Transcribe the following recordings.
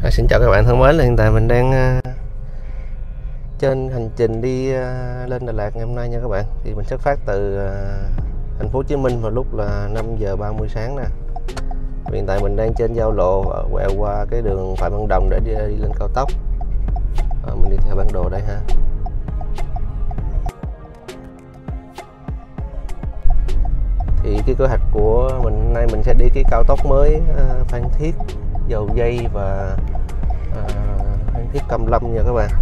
Xin chào các bạn thân mến, hiện tại mình đang trên hành trình đi lên Đà Lạt ngày hôm nay nha các bạn. Thì mình xuất phát từ thành phố Hồ Chí Minh vào lúc là 5 giờ 30 sáng nè. Hiện tại mình đang trên giao lộ quẹo qua cái đường Phạm Văn Đồng để đi lên cao tốc. Mình đi theo bản đồ đây ha. Thì cái kế hoạch của mình hôm nay mình sẽ đi cái cao tốc mới Phan Thiết, Dầu Giây và Phan Thiết Cam Lâm nha các bạn.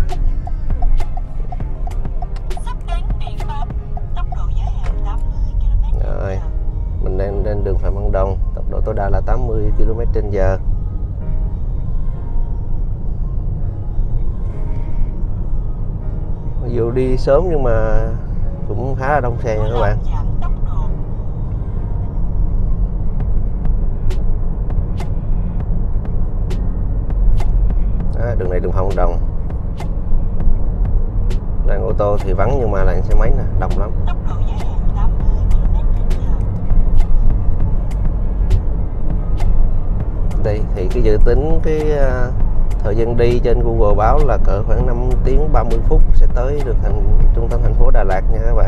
Rồi, mình đang lên đường Phạm Văn Đồng, tốc độ tối đa là 80 km/h. Dù đi sớm nhưng mà cũng khá là đông xe nha các bạn. Đường này đường Phạm Văn Đồng. Làn ô tô thì vắng nhưng mà làn xe máy nè đông lắm. Đây thì cái dự tính cái thời gian đi trên Google báo là cỡ khoảng 5 tiếng 30 phút sẽ tới được trung tâm thành phố Đà Lạt nha các bạn.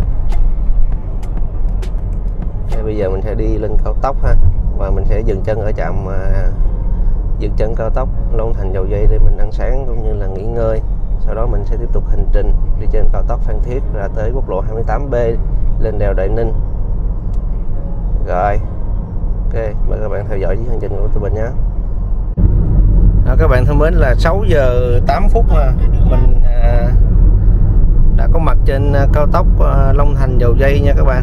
Thế bây giờ mình sẽ đi lên cao tốc ha, và mình sẽ dừng chân ở trạm dừng chân cao tốc Long Thành Dầu Giây để mình ăn sáng cũng như là nghỉ ngơi. Sau đó mình sẽ tiếp tục hành trình đi trên cao tốc Phan Thiết ra tới quốc lộ 28B lên đèo Đại Ninh. Rồi, ok, mời các bạn theo dõi hành trình của tụi mình nhé. Các bạn thân mến, là 6 giờ 8 phút mà mình đã có mặt trên cao tốc Long Thành Dầu Giây nha các bạn.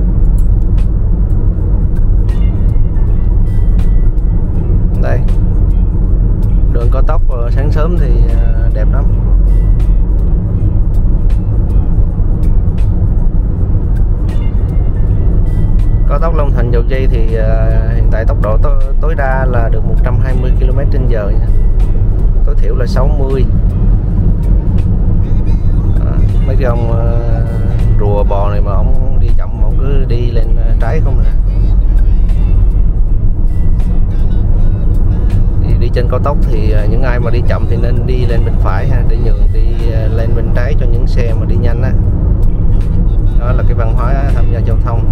Đây, đường cao tốc sáng sớm thì đẹp lắm. Cao tốc Long Thành Dầu Giây thì hiện tại tốc độ tối đa là được 120 km/h nha. Tối thiểu là 60. Mấy cái ông rùa bò này mà ông đi chậm ông cứ đi lên trái không nè. Đi trên cao tốc thì những ai mà đi chậm thì nên đi lên bên phải ha, để nhường đi lên bên trái cho những xe mà đi nhanh á. Đó là cái văn hóa tham gia giao thông.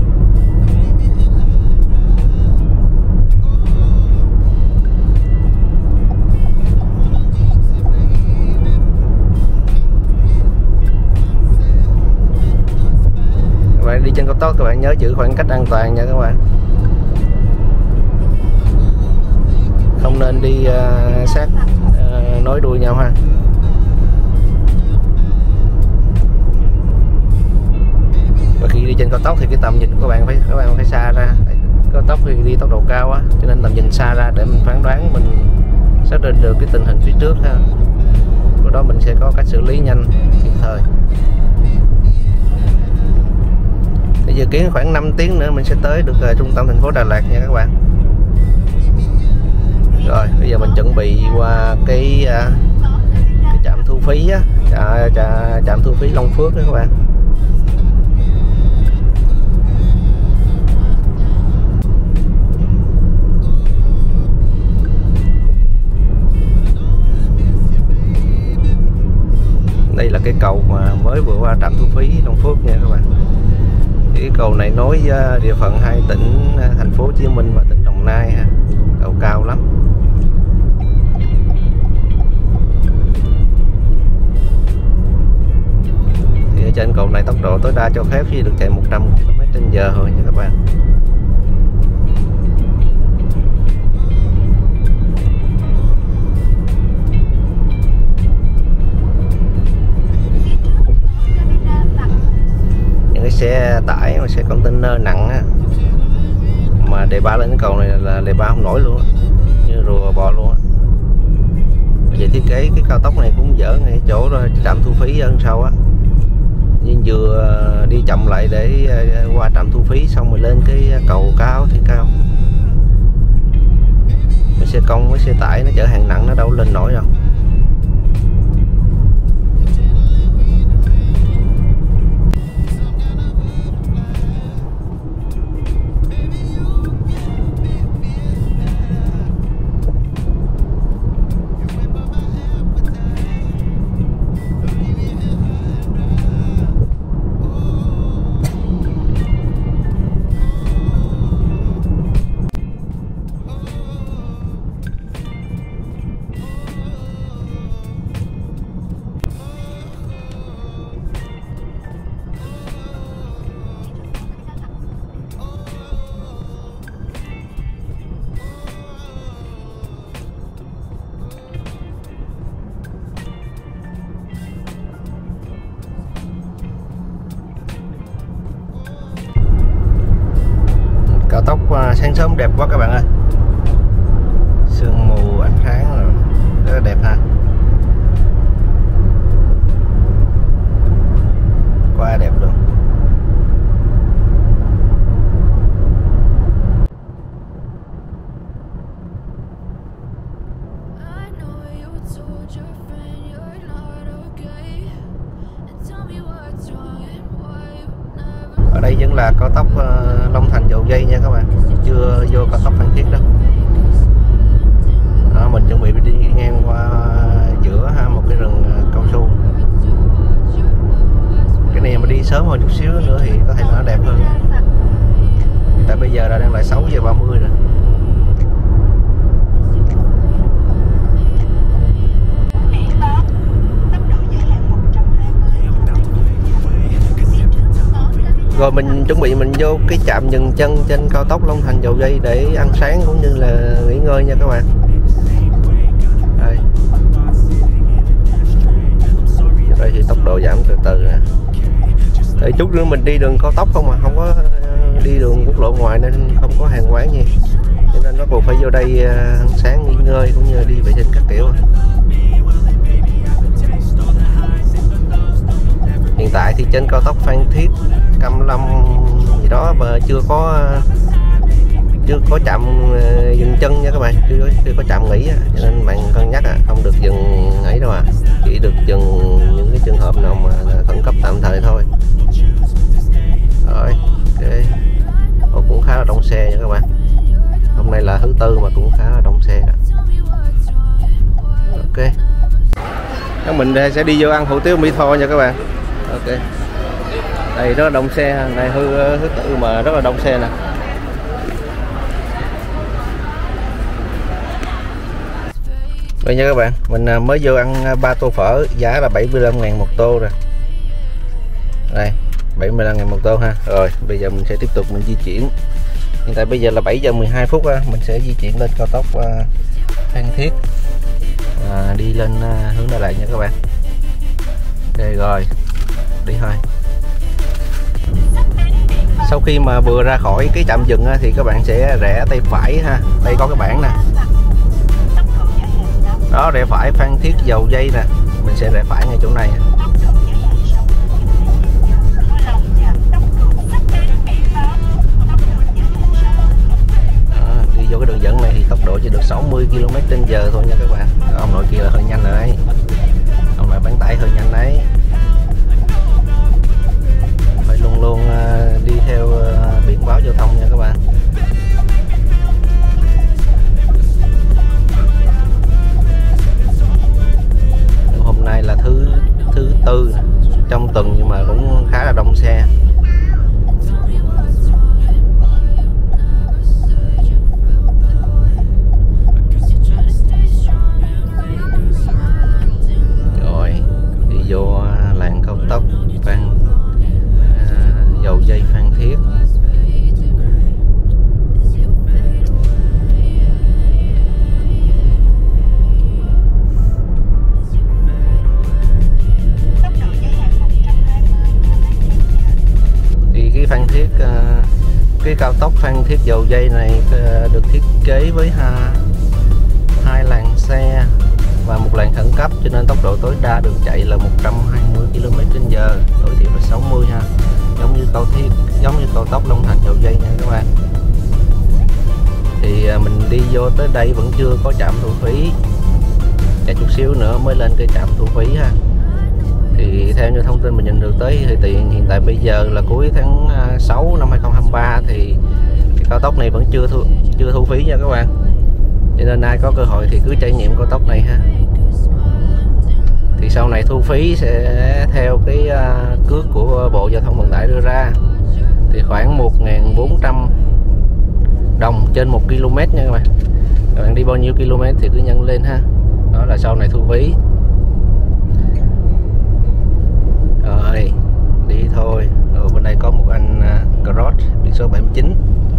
Các bạn đi trên cao tốc các bạn nhớ giữ khoảng cách an toàn nha các bạn. Không nên đi sát nối đuôi nhau ha. Và khi đi trên cao tốc thì cái tầm nhìn của các bạn phải xa ra. Cao tốc thì đi tốc độ cao á, cho nên tầm nhìn xa ra để mình phán đoán, mình xác định được cái tình hình phía trước ha. Sau đó mình sẽ có cách xử lý nhanh kịp thời. Thì dự kiến khoảng 5 tiếng nữa mình sẽ tới được trung tâm thành phố Đà Lạt nha các bạn. Rồi bây giờ mình chuẩn bị qua cái trạm thu phí á, trạm thu phí Long Phước đó các bạn. Đây là cái cầu mà mới vừa qua trạm thu phí Long Phước nha các bạn. Cái cầu này nối địa phận hai tỉnh thành phố Hồ Chí Minh và tỉnh Đồng Nai ha. Cầu cao lắm. Thì ở trên cầu này tốc độ tối đa cho phép chỉ được chạy 100 km/h thôi nha các bạn. Những cái xe tải và xe container nặng á, mà đề ba lên cái cầu này là đề ba không nổi luôn á, như rùa bò luôn á. Vậy thiết kế cái cao tốc này cũng dở ngay chỗ đó, trạm thu phí ở sau á, nhưng vừa đi chậm lại để qua trạm thu phí xong rồi lên cái cầu cao thì cao. Mấy xe công với xe tải nó chở hàng nặng nó đâu lên nổi đâu. sáng sớm đẹp quá các bạn ơi, sương mù ánh sáng rồi rất là đẹp ha. Quá đẹp luôn. Ở đây vẫn là cao tốc Long Thành Dầu Giây nha các bạn, chưa vô cao tốc Phan Thiết đâu. Đó, mình chuẩn bị đi ngang qua giữa một cái rừng cao su. Cái này mà đi sớm hơn chút xíu nữa thì có thể nó đẹp hơn. Tại bây giờ là đang là 6 giờ 30 rồi. Rồi mình chuẩn bị mình vô cái trạm dừng chân trên cao tốc Long Thành Dầu Giây để ăn sáng cũng như là nghỉ ngơi nha các bạn. Đây. Đây thì tốc độ giảm từ từ nè. Để chút nữa mình đi đường cao tốc không mà không có đi đường quốc lộ ngoài nên không có hàng quán gì, cho nên bắt buộc phải vô đây ăn sáng nghỉ ngơi cũng như đi vệ sinh các kiểu. Hiện tại thì trên cao tốc Phan Thiết Cam Lâm gì đó mà chưa có trạm dừng chân nha các bạn, chưa có trạm nghỉ, cho nên bạn cân nhắc không được dừng ấy đâu chỉ được dừng những cái trường hợp nào mà khẩn cấp tạm thời thôi. Rồi, ok. Cũng khá là đông xe nha các bạn. Hôm nay là thứ tư mà cũng khá là đông xe đó. Ok. Các mình sẽ đi vô ăn hủ tiếu Mỹ Tho nha các bạn. Ok. Đây rất là đông xe, này thứ tư mà rất là đông xe nè. Đây nha các bạn, mình mới vô ăn 3 tô phở, giá là 75.000 một tô rồi. Đây, 75.000 một tô ha. Rồi, bây giờ mình sẽ tiếp tục mình di chuyển. Hiện tại bây giờ là 7 giờ 12 phút ha. Mình sẽ di chuyển lên cao tốc Phan Thiết, đi lên hướng Đà Lạt nha các bạn. Ok rồi, đi thôi. Sau khi mà vừa ra khỏi cái trạm dừng thì các bạn sẽ rẽ tay phải ha. Đây có cái bảng nè. Đó, rẽ phải Phan Thiết Dầu Giây nè. Mình sẽ rẽ phải ngay chỗ này. Đó, đi vô cái đường dẫn này thì tốc độ chỉ được 60 km/h thôi nha các bạn. Ông nội kia là hơi nhanh rồi đấy. Ông nội bán tải hơi nhanh đấy. Phải luôn luôn đi theo biển báo giao thông nha các bạn. Hôm nay là thứ tư trong tuần nhưng mà cũng khá là đông xe. Rồi đi vô làng cao tốc Dầu Giây Phan Thiết. Thì cái Phan Thiết, cái cao tốc Phan Thiết Dầu Giây này được thiết kế với hai làn xe và một làn khẩn cấp, cho nên tốc độ tối đa được chạy là 120 km/h, tối thiểu là 60 ha. Giống như cao tốc Long Thành Dầu Giây nha các bạn. Thì mình đi vô tới đây vẫn chưa có trạm thu phí, chạy chút xíu nữa mới lên cái trạm thu phí ha. Thì theo như thông tin mình nhận được tới thì hiện tại bây giờ là cuối tháng 6 năm 2023 thì cái cao tốc này vẫn chưa thu phí nha các bạn. Cho nên ai có cơ hội thì cứ trải nghiệm cao tốc này ha. Thì sau này thu phí sẽ theo cái cước của Bộ Giao thông Vận tải đưa ra, thì khoảng 1.400 đồng trên 1 km nha các bạn. Các bạn đi bao nhiêu km thì cứ nhân lên ha. Đó là sau này thu phí. Rồi đi thôi. Rồi bên đây có một anh Cross biển số 79,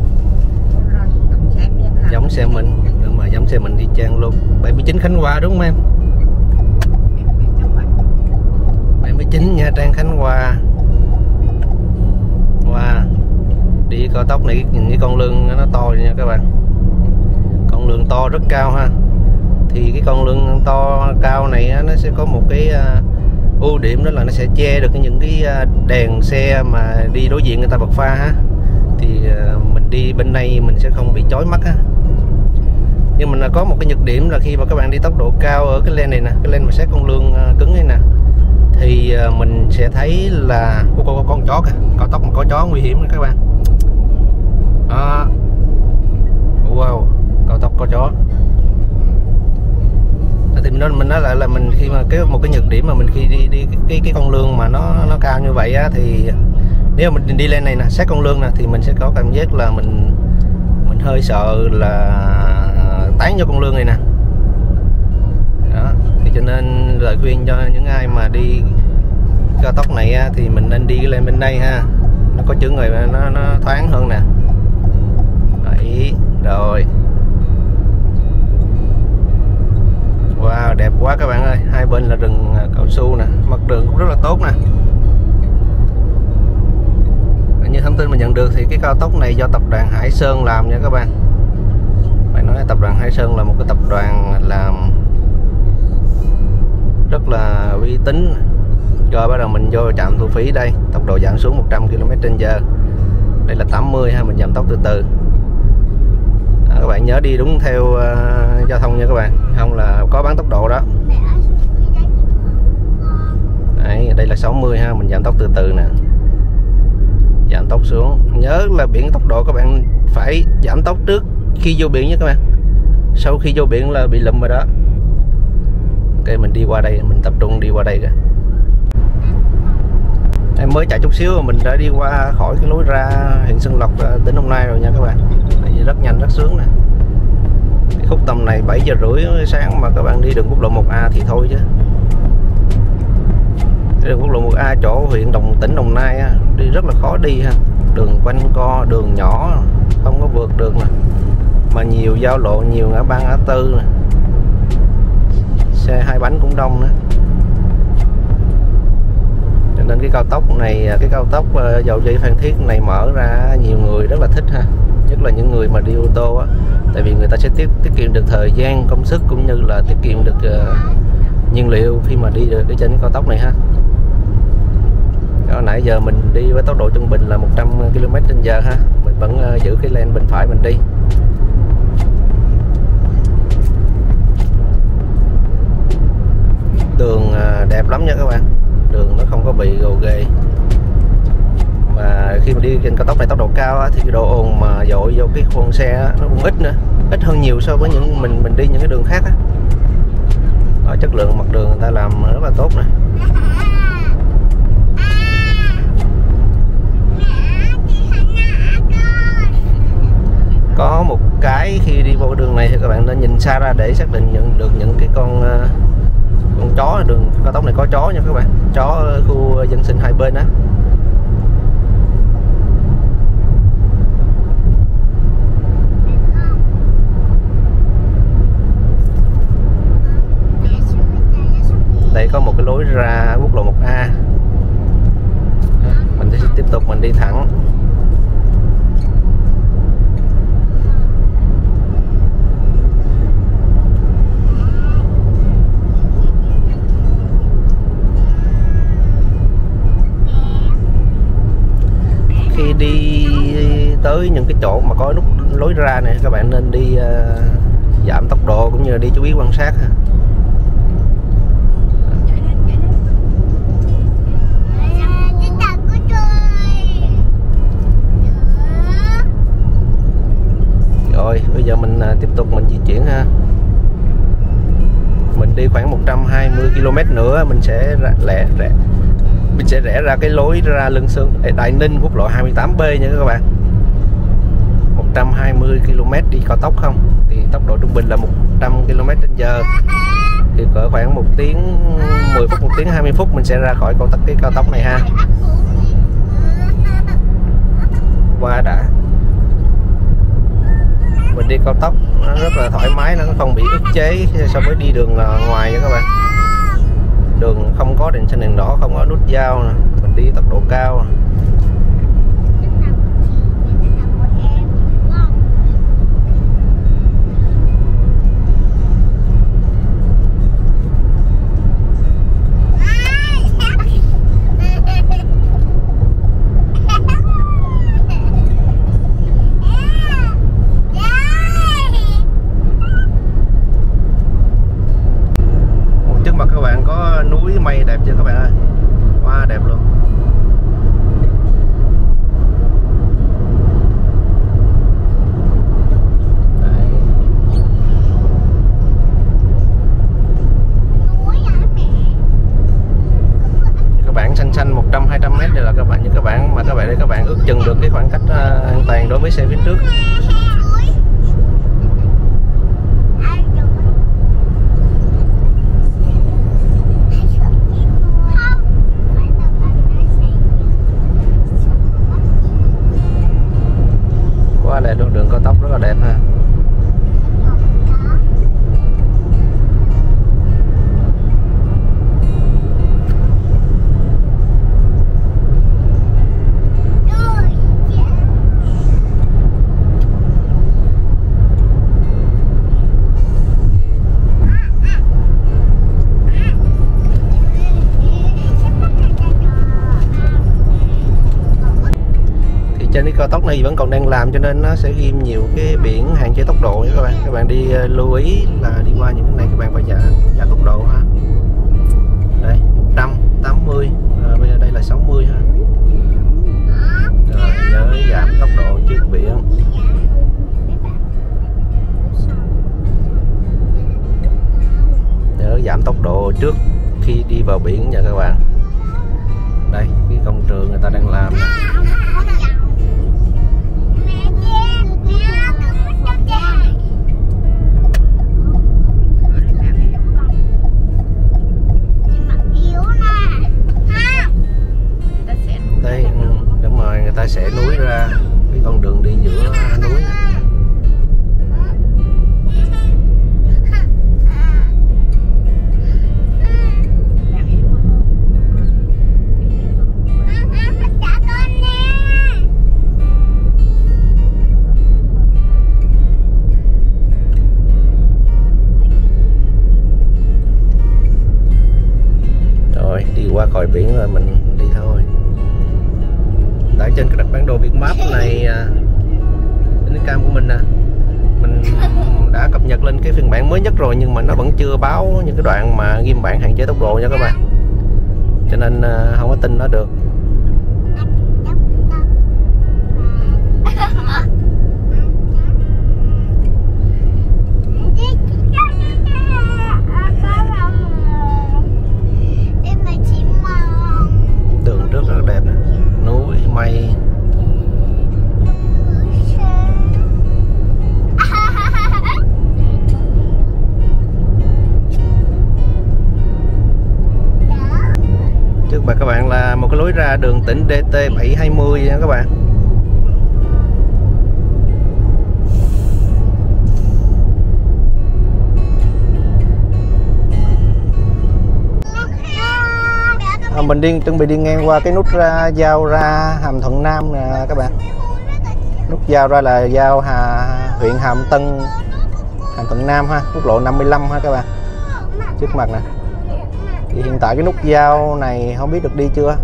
giống xe mình, nhưng mà giống xe mình đi chang luôn. 79 Khánh Hòa đúng không em? 79 Nha Trang Khánh Hòa. Wow. Đi cao tốc này nhìn cái con lươn nó to nha các bạn. Con lươn to rất cao ha. Thì cái con lươn to cao này nó sẽ có một cái ưu điểm, đó là nó sẽ che được những cái đèn xe mà đi đối diện người ta bật pha ha. Thì mình đi bên đây mình sẽ không bị chói mắt ha. Nhưng mà có một cái nhược điểm là khi mà các bạn đi tốc độ cao ở cái lane này nè, cái lane mà xét con lươn cứng này nè, thì mình sẽ thấy là có con chó kìa. Cao tốc mà có chó nguy hiểm các bạn. Wow, cao tốc có chó. Thì mình nói lại là mình khi mà một cái nhược điểm mà mình khi đi cái con lươn mà nó cao như vậy á, thì nếu mà mình đi lên này nè, sát con lươn nè, thì mình sẽ có cảm giác là mình hơi sợ là tán cho con lươn này nè. Đó, thì cho nên lời khuyên cho những ai mà đi cao tốc này á, thì mình nên đi lên bên đây ha. Nó có chướng người nó thoáng hơn nè. Đấy, rồi. Wow, đẹp quá các bạn ơi. Hai bên là rừng cao su nè, mặt đường cũng rất là tốt nè. Như thông tin mình nhận được thì cái cao tốc này do tập đoàn Hải Sơn làm nha các bạn. Phải nói tập đoàn Hải Sơn là một cái tập đoàn làm rất là uy tín. Rồi bắt đầu mình vô trạm thu phí đây, tốc độ giảm xuống 100 km/h. Đây là 80 ha, mình giảm tốc từ từ. Các bạn nhớ đi đúng theo giao thông nha các bạn, không là có bán tốc độ đó. Đấy, đây là 60 ha, mình giảm tốc từ từ nè. Giảm tốc xuống. Nhớ là biển tốc độ các bạn phải giảm tốc trước khi vô biển nha các bạn. Sau khi vô biển là bị lùm rồi đó. Ok, mình đi qua đây, mình tập trung đi qua đây kìa. Em mới chạy chút xíu mà mình đã đi qua khỏi cái lối ra huyện Xuân Lộc, tỉnh Đồng Nai rồi nha các bạn. Đây rất nhanh, rất sướng nè. Cái khúc tầm này 7 giờ rưỡi sáng mà các bạn đi đường quốc lộ 1A thì thôi chứ. Đường quốc lộ 1A chỗ huyện tỉnh Đồng Nai á, đi rất là khó đi ha. Đường quanh co, đường nhỏ, không có vượt được nè. Mà nhiều giao lộ, nhiều ngã ba ngã tư nè. Xe hai bánh cũng đông nữa. Cho nên cái cao tốc này, cái cao tốc Dầu Giây Phan Thiết này mở ra nhiều người rất là thích ha. Nhất là những người mà đi ô tô á. Tại vì người ta sẽ tiết kiệm được thời gian, công sức, cũng như là tiết kiệm được nhiên liệu khi mà đi được trên cái cao tốc này ha. Đó, nãy giờ mình đi với tốc độ trung bình là 100 km/h ha. Mình vẫn giữ cái lane bên phải mình đi. Đường đẹp lắm nha các bạn. Đường nó không có bị gồ ghề. Và khi mà đi trên cao tốc này tốc độ cao á, thì cái độ ồn mà dội vô cái khoang xe á, nó cũng ít nữa, ít hơn nhiều so với những mình đi những cái đường khác á. Đó, chất lượng mặt đường người ta làm rất là tốt này. Có một cái khi đi vô đường này thì các bạn nên nhìn xa ra để xác định được những cái con chó. Đường cao tốc này có chó nha các bạn, chó ở khu dân sinh hai bên á. Đây có một cái lối ra quốc lộ 1A. Mình sẽ tiếp tục mình đi thẳng. Khi đi tới những cái chỗ mà có nút lối ra này, các bạn nên đi giảm tốc độ cũng như là đi chú ý quan sát ha. Rồi bây giờ mình tiếp tục mình di chuyển ha. Mình đi khoảng 120 km nữa mình sẽ rẽ ra cái lối ra Lương Sơn, Đại Ninh, quốc lộ 28B nha các bạn. 120 km đi cao tốc không thì tốc độ trung bình là 100 km/h. Thì cỡ khoảng 1 tiếng 10 phút, 1 tiếng 20 phút mình sẽ ra khỏi cái cao tốc này ha. Qua đã. Mình đi cao tốc nó rất là thoải mái, nó không bị ức chế so với đi đường ngoài nha các bạn. Đường không có đèn xanh đèn đỏ, không có nút giao nè. Mình đi tốc độ cao. chừng được cái khoảng cách an toàn đối với xe phía trước. Quá đẹp luôn, đường cao tốc rất là đẹp ha. Trên cái cao tốc này vẫn còn đang làm cho nên nó sẽ ghim nhiều cái biển hạn chế tốc độ nha các bạn. Các bạn đi lưu ý là đi qua những cái này các bạn phải giảm tốc độ ha. Đây 180, bây giờ đây là 60 ha. Rồi nhớ giảm tốc độ trước biển. Nhớ giảm tốc độ trước khi đi vào biển nha các bạn. Đây cái công trường người ta đang làm nè. Đây, đúng rồi, người ta sẽ nối ra cái con đường đi giữa núi này. Rồi, đi qua khỏi biển rồi mình đi thôi. Tại trên cái bản đồ Vietmap này, cái cam của mình nè, mình đã cập nhật lên cái phiên bản mới nhất rồi nhưng mà nó vẫn chưa báo những cái đoạn mà ghim bản hạn chế tốc độ nha các bạn, cho nên không có tin nó được. Đường trước rất là đẹp nè, núi mây. Trước mặt các bạn là một cái lối ra đường tỉnh DT720 nha các bạn. Mình chuẩn bị đi ngang qua cái nút giao ra Hàm Thuận Nam nè các bạn. Nút giao ra là giao huyện Hàm Tân, Hàm Thuận Nam ha, quốc lộ 55 ha các bạn. Trước mặt nè. Thì hiện tại cái nút giao này không biết được đi chưa,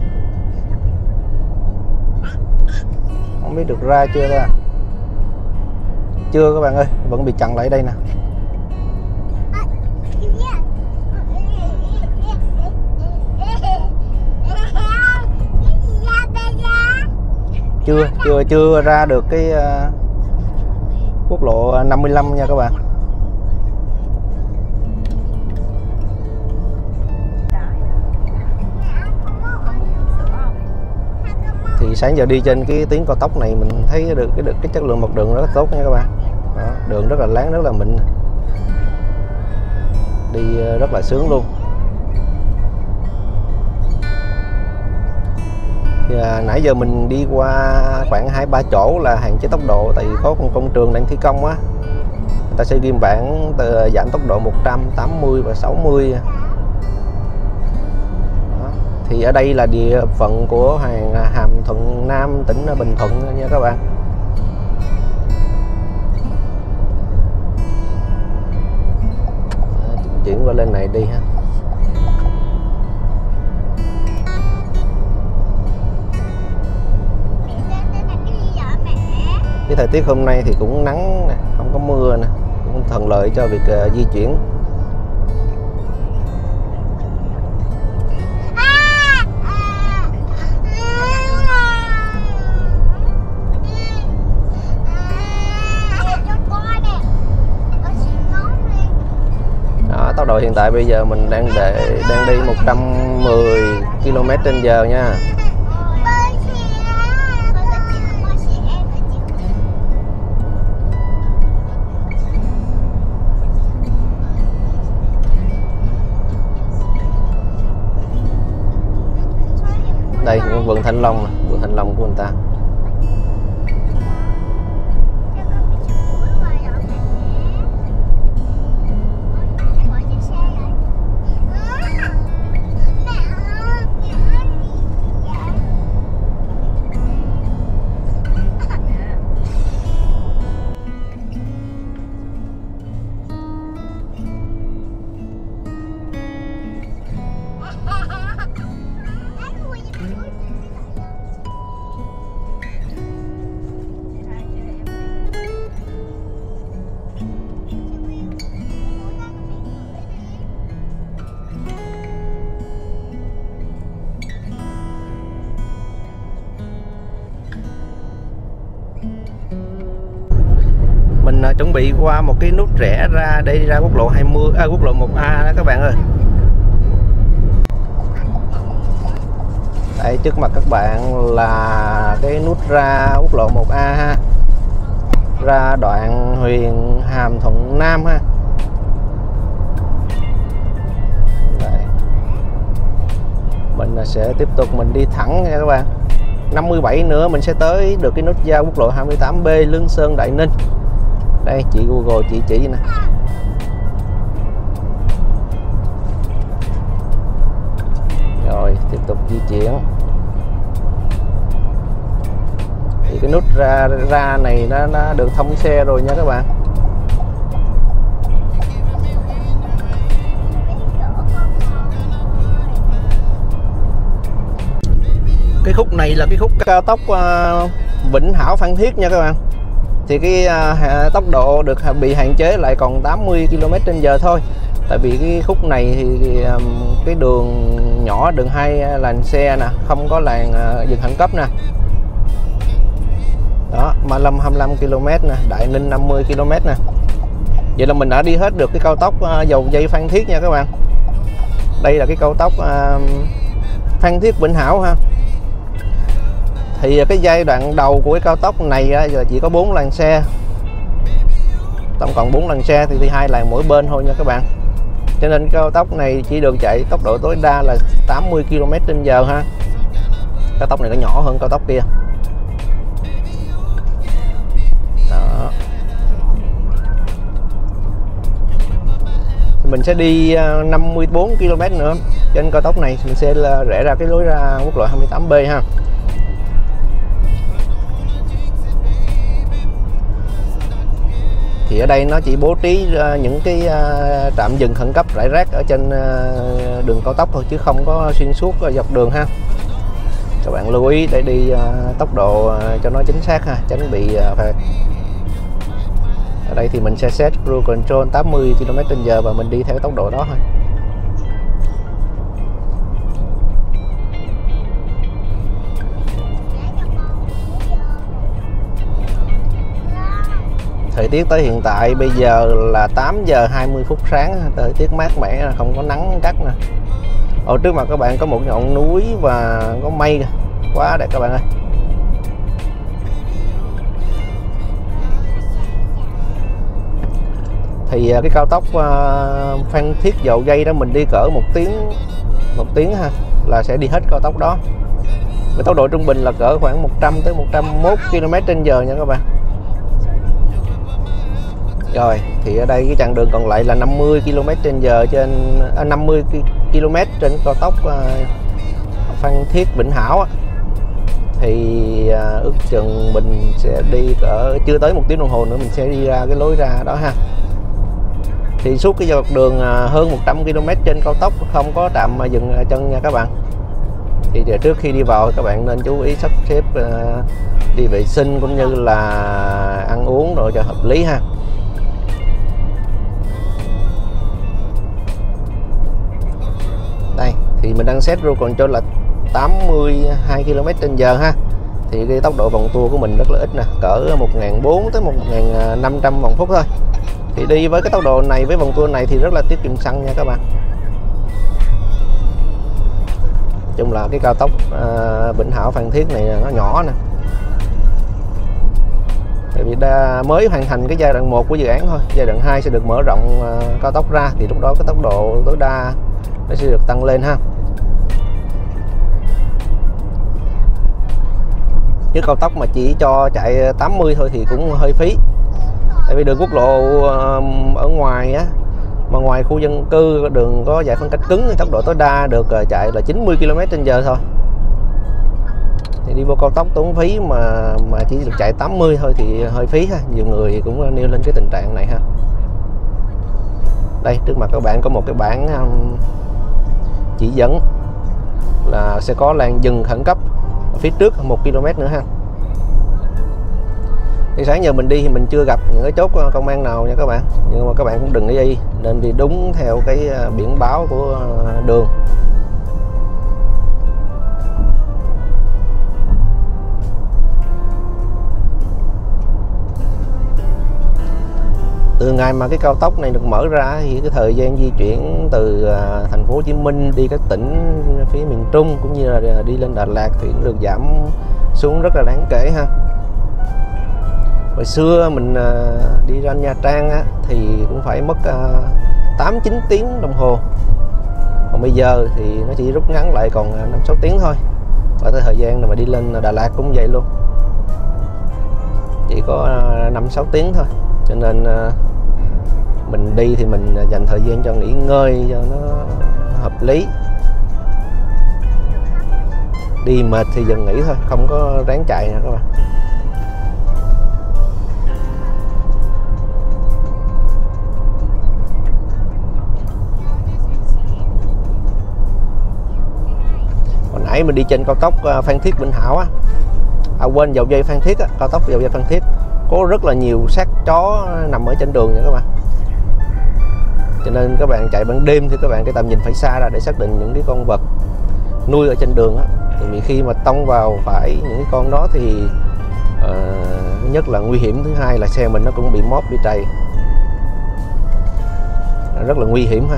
không biết được ra chưa đó. Chưa các bạn ơi, vẫn bị chặn lại ở đây nè. Chưa ra được cái quốc lộ 55 nha các bạn. Thì sáng giờ đi trên cái tuyến cao tốc này mình thấy được cái chất lượng mặt đường rất là tốt nha các bạn. Đó, đường rất là láng, rất là mịn, đi rất là sướng luôn. Thì, nãy giờ mình đi qua khoảng 2-3 chỗ là hạn chế tốc độ, tại vì có công trường đang thi công á, người ta sẽ ghim bảng giảm tốc độ 180 và 60. Đó. Thì ở đây là địa phận của huyện Hàm Thuận Nam, tỉnh Bình Thuận nha các bạn. Chuyển qua lên này đi ha. Cái thời tiết hôm nay thì cũng nắng nè, không có mưa nè, cũng thuận lợi cho việc di chuyển. Đó, tốc độ hiện tại bây giờ mình đang đi 110 km/h nha. vườn thanh long nè, vườn thanh long của người ta. Mình chuẩn bị qua một cái nút rẽ ra đây, ra quốc lộ 20, quốc lộ 1A đó các bạn ơi. Đây trước mặt các bạn là cái nút ra quốc lộ 1A ha, ra đoạn huyện Hàm Thuận Nam ha. Đây. Mình sẽ tiếp tục mình đi thẳng nha các bạn. 57 nữa mình sẽ tới được cái nút giao quốc lộ 28B Lương Sơn Đại Ninh. Đây chị Google chị chỉ nè. Rồi tiếp tục di chuyển. Thì cái nút ra này nó được thông xe rồi nha các bạn. Cái khúc này là cái khúc cao tốc Vĩnh Hảo Phan Thiết nha các bạn. Thì cái tốc độ được bị hạn chế lại còn 80 km/h thôi. Tại vì cái khúc này thì cái đường nhỏ, đường 2 làn xe nè, không có làn dừng khẩn cấp nè. Đó, Mã Lâm 25 km nè, Đại Ninh 50 km nè. Vậy là mình đã đi hết được cái cao tốc Dầu Giây Phan Thiết nha các bạn. Đây là cái cao tốc Phan Thiết Vĩnh Hảo ha. Thì cái giai đoạn đầu của cái cao tốc này giờ chỉ có 4 làn xe. Tổng cộng 4 làn xe thì 2 làn mỗi bên thôi nha các bạn. Cho nên cái cao tốc này chỉ được chạy tốc độ tối đa là 80 km/h ha. Cao tốc này nó nhỏ hơn cao tốc kia. Đó. Mình sẽ đi 54 km nữa trên cao tốc này, mình sẽ rẽ ra cái lối ra quốc lộ 28B ha. Thì ở đây nó chỉ bố trí những cái trạm dừng khẩn cấp rải rác ở trên đường cao tốc thôi, chứ không có xuyên suốt dọc đường ha. Các bạn lưu ý để đi tốc độ cho nó chính xác ha, tránh bị phạt. Ở đây thì mình sẽ set cruise control 80 km/h và mình đi theo tốc độ đó thôi. Thời tiết tới hiện tại bây giờ là 8 giờ 20 phút sáng, thời tiết mát mẻ, không có nắng gắt nè. Ở trước mặt các bạn có một ngọn núi và có mây, quá đẹp các bạn ơi. Thì cái cao tốc Phan Thiết Dầu Giây đó mình đi cỡ 1 tiếng ha, là sẽ đi hết cao tốc đó. Với tốc độ trung bình là cỡ khoảng 100 tới 101 km/h nha các bạn. Rồi thì ở đây cái chặng đường còn lại là 50 km/h trên 50 km trên cao tốc Phan Thiết Vĩnh Hảo. Thì ước chừng mình sẽ đi cỡ chưa tới 1 tiếng đồng hồ nữa mình sẽ đi ra cái lối ra đó ha. Thì suốt cái dọc đường hơn 100 km trên cao tốc không có trạm dừng chân nha các bạn. Thì trước khi đi vào các bạn nên chú ý sắp xếp đi vệ sinh cũng như là ăn uống rồi cho hợp lý ha. Đây thì mình đang set cruise control là 82 km/h ha. Thì cái tốc độ vòng tua của mình rất là ít nè, cỡ 1.400 tới 1.500 vòng phút thôi. Thì đi với cái tốc độ này, với vòng tua này thì rất là tiết kiệm xăng nha các bạn. Chung là cái cao tốc Vĩnh Hảo Phan Thiết này nó nhỏ nè. Tại vì mới hoàn thành cái giai đoạn 1 của dự án thôi. Giai đoạn 2 sẽ được mở rộng cao tốc ra, thì lúc đó cái tốc độ tối đa nó sẽ được tăng lên ha. chứ cao tốc mà chỉ cho chạy 80 thôi thì cũng hơi phí. Tại vì đường quốc lộ ở ngoài á, mà ngoài khu dân cư đường có giải phân cách cứng thì tốc độ tối đa được chạy là 90 km/h thôi. Thì đi vô cao tốc tốn phí mà chỉ được chạy 80 thôi thì hơi phí ha. Nhiều người cũng nêu lên cái tình trạng này ha. Đây trước mặt các bạn có một cái bảng chỉ dẫn là sẽ có làn dừng khẩn cấp ở phía trước 1 km nữa ha. Thì sáng giờ mình đi thì mình chưa gặp những cái chốt công an nào nha các bạn, nhưng mà các bạn cũng đừng ý y, nên đi đúng theo cái biển báo của đường. Từ ngày mà cái cao tốc này được mở ra thì cái thời gian di chuyển từ thành phố Hồ Chí Minh đi các tỉnh phía miền Trung cũng như là đi lên Đà Lạt thì cũng được giảm xuống rất là đáng kể ha. Hồi xưa mình đi ra Nha Trang á, thì cũng phải mất 8-9 tiếng đồng hồ. Còn bây giờ thì nó chỉ rút ngắn lại còn 5-6 tiếng thôi. Và tới thời gian mà đi lên Đà Lạt cũng vậy luôn, chỉ có 5-6 tiếng thôi. Cho nên mình đi thì mình dành thời gian cho nghỉ ngơi cho nó hợp lý. Đi mệt thì dừng nghỉ thôi, không có ráng chạy nha các bạn. Hồi nãy mình đi trên cao tốc Phan Thiết Vĩnh Hảo á, quên, dầu dây Phan Thiết á, cao tốc dầu dây Phan Thiết có rất là nhiều xác chó nằm ở trên đường nha các bạn. Cho nên các bạn chạy ban đêm thì các bạn cái tầm nhìn phải xa ra để xác định những cái con vật nuôi ở trên đường á. Thì khi mà tông vào phải những cái con đó thì nhất là nguy hiểm, thứ hai là xe mình nó cũng bị móp, bị trầy, rất là nguy hiểm ha.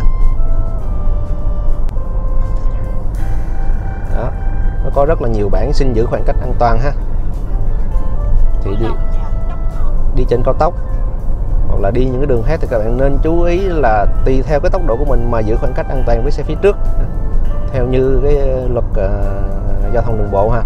Đó, nó có rất là nhiều bảng xin giữ khoảng cách an toàn ha. Thì đi trên cao tốc hoặc là đi những cái đường khác thì các bạn nên chú ý là tùy theo cái tốc độ của mình mà giữ khoảng cách an toàn với xe phía trước, theo như cái luật giao thông đường bộ ha.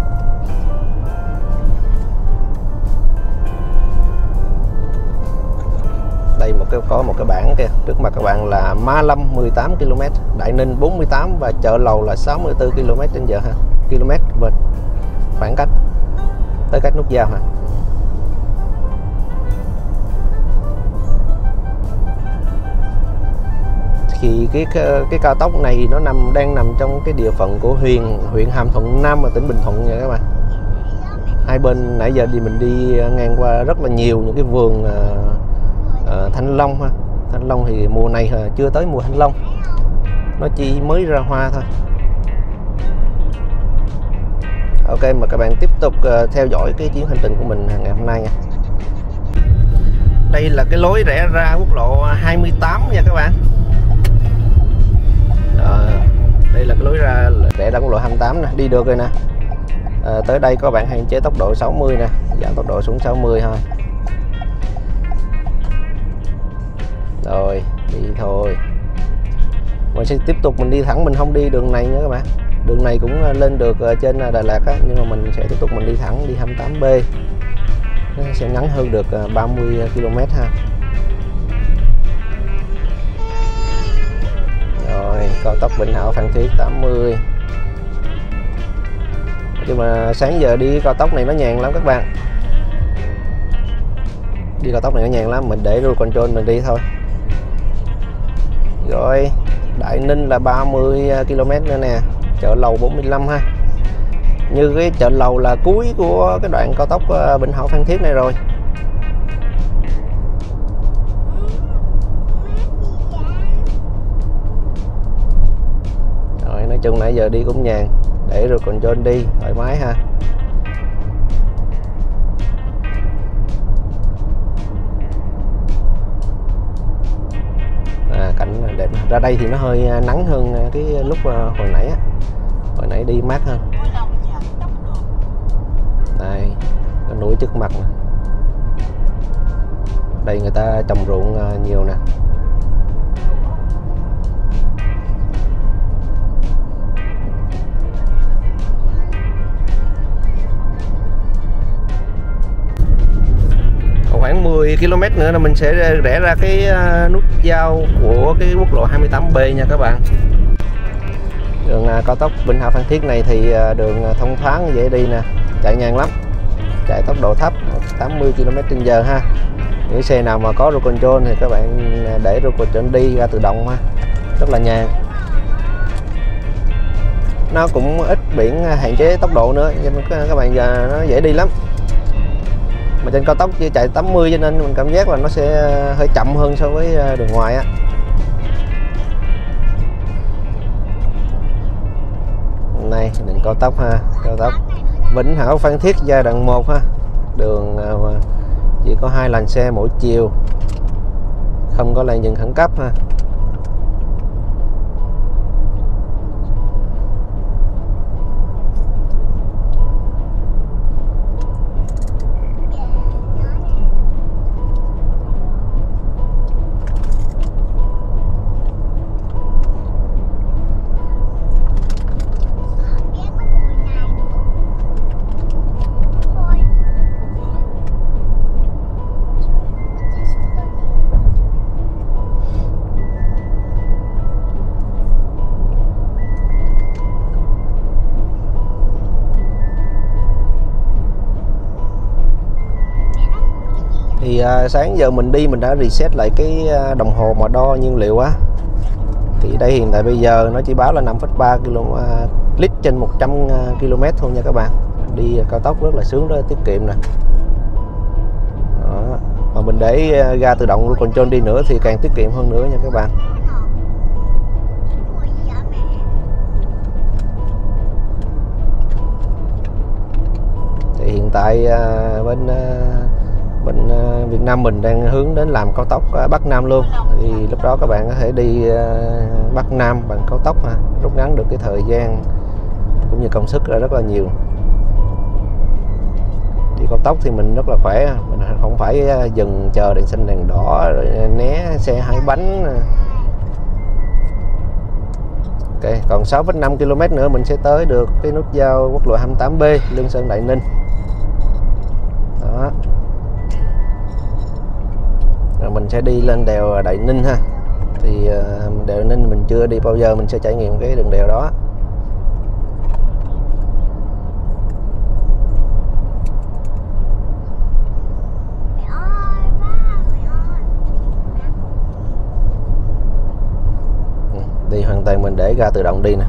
Đây có một cái bảng kia trước mặt các bạn là Ma Lâm 18 km, Đại Ninh 48 và Chợ Lầu là 64 km/h ha. Km bên khoảng cách tới các nút giao ha. Thì cái cao tốc này nó đang nằm trong cái địa phận của huyện Hàm Thuận Nam ở tỉnh Bình Thuận nha các bạn. Hai bên nãy giờ mình đi ngang qua rất là nhiều những cái vườn thanh long ha. Thanh long thì mùa này chưa tới mùa thanh long, nó chỉ mới ra hoa thôi. Ok, mà các bạn tiếp tục theo dõi cái chuyến hành trình của mình ngày hôm nay nha. Đây là cái lối rẽ ra quốc lộ 28 nha các bạn. Đây là cái lối ra rẽ ra quốc lộ 28 nè, đi được rồi nè. Tới đây có bạn hạn chế tốc độ 60 nè, giảm tốc độ xuống 60 thôi. Rồi, đi thôi. Mình sẽ tiếp tục mình đi thẳng, mình không đi đường này nha các bạn. Đường này cũng lên được trên Đà Lạt á, nhưng mà mình sẽ tiếp tục mình đi thẳng, đi 28B. Nó sẽ ngắn hơn được 30 km ha. Rồi, cao tốc Vĩnh Hảo Phan Thiết 80. Nhưng mà sáng giờ đi cao tốc này nó nhàn lắm các bạn. Đi cao tốc này nó nhàn lắm, mình để cruise control mình đi thôi. Rồi, Đại Ninh là 30 km nữa nè, Chợ Lầu 45 ha. Như cái Chợ Lầu là cuối của cái đoạn cao tốc Vĩnh Hảo Phan Thiết này rồi. Rồi, nói chung nãy giờ đi cũng nhàn, để rồi control đi thoải mái ha. Cảnh đẹp. Ra đây thì nó hơi nắng hơn cái lúc hồi nãy á. Hồi nãy đi mát hơn. Đây, cái núi trước mặt nè. Đây người ta trồng ruộng nhiều nè. 10 km nữa là mình sẽ rẽ ra cái nút giao của cái quốc lộ 28B nha các bạn. Đường cao tốc Vĩnh Hảo Phan Thiết này thì đường thông thoáng dễ đi nè, chạy nhàn lắm, chạy tốc độ thấp 80 km/h ha. Những xe nào mà có Cruise Control thì các bạn để Cruise Control đi ra tự động ha, rất là nhàn. Nó cũng ít biển hạn chế tốc độ nữa nên các bạn giờ nó dễ đi lắm. Mà trên cao tốc chỉ chạy 80 cho nên mình cảm giác là nó sẽ hơi chậm hơn so với đường ngoài á. Này đường cao tốc ha, cao tốc Vĩnh Hảo Phan Thiết giai đoạn 1 ha. Đường chỉ có 2 làn xe mỗi chiều, không có làn dừng khẩn cấp ha. Thì sáng giờ mình đi mình đã reset lại cái đồng hồ mà đo nhiên liệu á. Thì đây hiện tại bây giờ nó chỉ báo là 5,3 lít trên 100 km thôi nha các bạn. Đi cao tốc rất là sướng, rất là tiết kiệm nè. Đó. Mà mình để ga tự động Cruise Control đi nữa thì càng tiết kiệm hơn nữa nha các bạn. Thì hiện tại bên Việt Nam mình đang hướng đến làm cao tốc Bắc Nam luôn. Thì lúc đó các bạn có thể đi Bắc Nam bằng cao tốc ha, rút ngắn được cái thời gian cũng như công sức ra rất là nhiều. Đi cao tốc thì mình rất là khỏe, mình không phải dừng chờ đèn xanh đèn đỏ rồi né xe hai bánh. Ok, còn 6,5 km nữa mình sẽ tới được cái nút giao quốc lộ 28B Lương Sơn Đại Ninh. Đó. Rồi mình sẽ đi lên đèo Đại Ninh ha. Thì đèo Đại Ninh mình chưa đi bao giờ, mình sẽ trải nghiệm cái đường đèo đó. Đi hoàn toàn mình để ga tự động đi nè,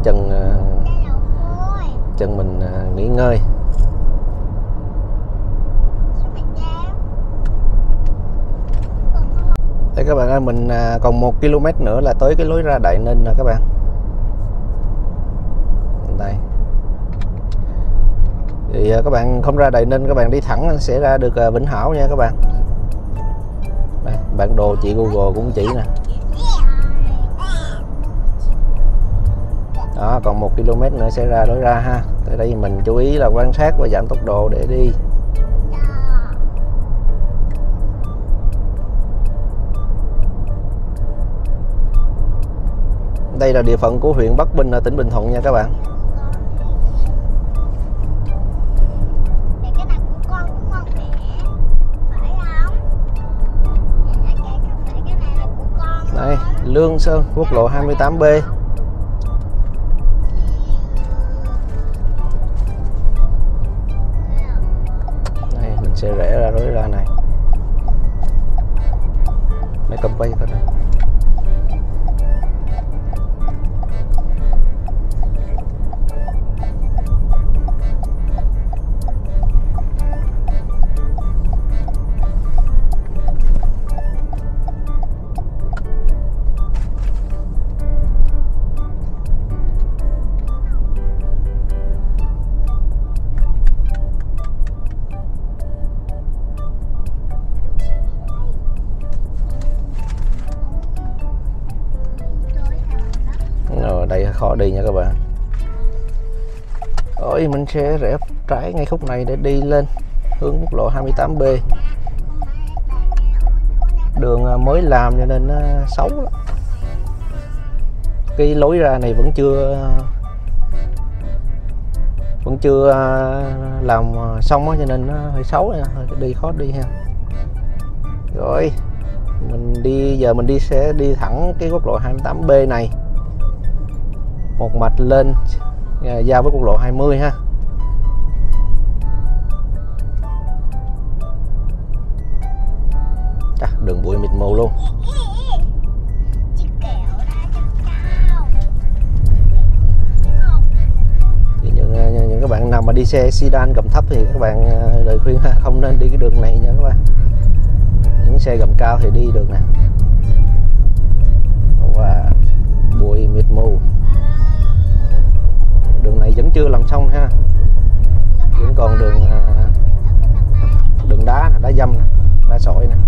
chân mình nghỉ ngơi. Đây các bạn ơi, mình còn 1 km nữa là tới cái lối ra Đại Ninh nè các bạn. Đây. Thì các bạn không ra Đại Ninh, các bạn đi thẳng sẽ ra được Vĩnh Hảo nha các bạn. Đây, bản đồ chị Google cũng chỉ nè. Đó, còn 1 km nữa sẽ ra lối ra ha. Tới đây mình chú ý là quan sát và giảm tốc độ để đi. Đây là địa phận của huyện Bắc Bình ở tỉnh Bình Thuận nha các bạn. Đây, Lương Sơn, quốc lộ 28B. Đây, mình sẽ rẽ ra lối ra này. Mấy cầm quay coi nè. Đây khó đi nha các bạn. Rồi mình sẽ rẽ trái ngay khúc này để đi lên hướng quốc lộ 28B. Đường mới làm cho nên nó xấu lắm. Cái lối ra này vẫn chưa làm xong cho nên nó hơi xấu nha, đi khó đi ha. Rồi giờ mình sẽ đi thẳng cái quốc lộ 28B này, một mạch lên giao với quốc lộ 20 ha. Đường bụi mịt mù luôn. Thì những các bạn nào mà đi xe sedan gầm thấp thì các bạn lời khuyên không nên đi cái đường này nha các bạn. Những xe gầm cao thì đi được nè. Và bụi mịt mù. Đường này vẫn chưa làm xong ha, vẫn còn đường đá dâm, đá sỏi nè.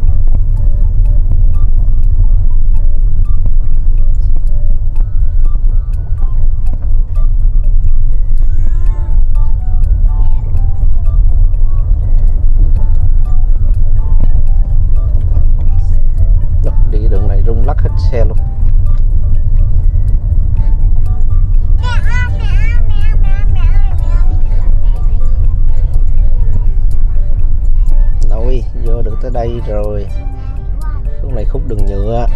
Đi đường này rung lắc hết xe luôn. Rồi vô được tới đây rồi. Khúc này khúc đường nhựa.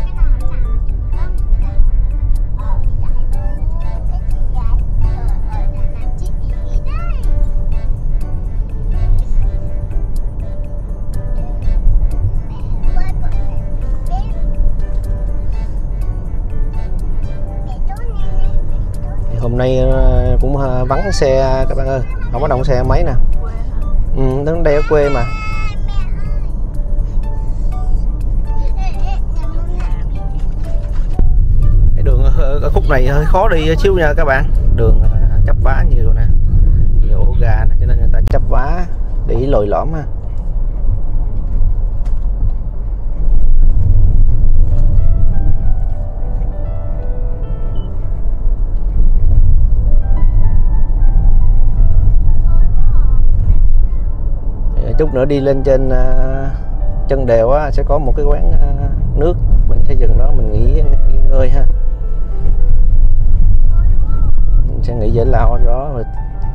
Hôm nay cũng vắng xe các bạn ơi, không có đông xe mấy nè. Đến đây ở quê mà. Cái đường ở khúc này hơi khó đi xíu nha các bạn. Đường chắp vá nhiều nè, nhiều ổ gà nè, cho nên người ta chắp vá để lồi lõm ha. Chút nữa đi lên trên chân đèo á, sẽ có một cái quán nước, mình sẽ dừng đó mình nghỉ ngơi ha. Mình sẽ nghỉ giải lao ở đó rồi.